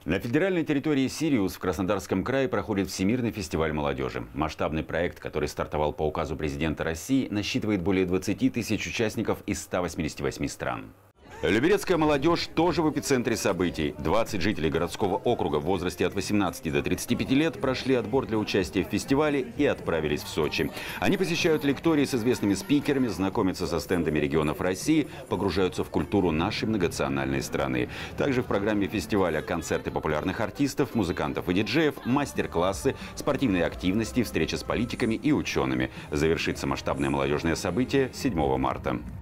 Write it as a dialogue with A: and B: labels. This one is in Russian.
A: На федеральной территории Сириус в Краснодарском крае проходит Всемирный фестиваль молодежи. Масштабный проект, который стартовал по указу президента России, насчитывает более 20 тысяч участников из 188 стран. Люберецкая молодежь тоже в эпицентре событий. 20 жителей городского округа в возрасте от 18 до 35 лет прошли отбор для участия в фестивале и отправились в Сочи. Они посещают лектории с известными спикерами, знакомятся со стендами регионов России, погружаются в культуру нашей многонациональной страны. Также в программе фестиваля концерты популярных артистов, музыкантов и диджеев, мастер-классы, спортивные активности, встречи с политиками и учеными. Завершится масштабное молодежное событие 7 марта.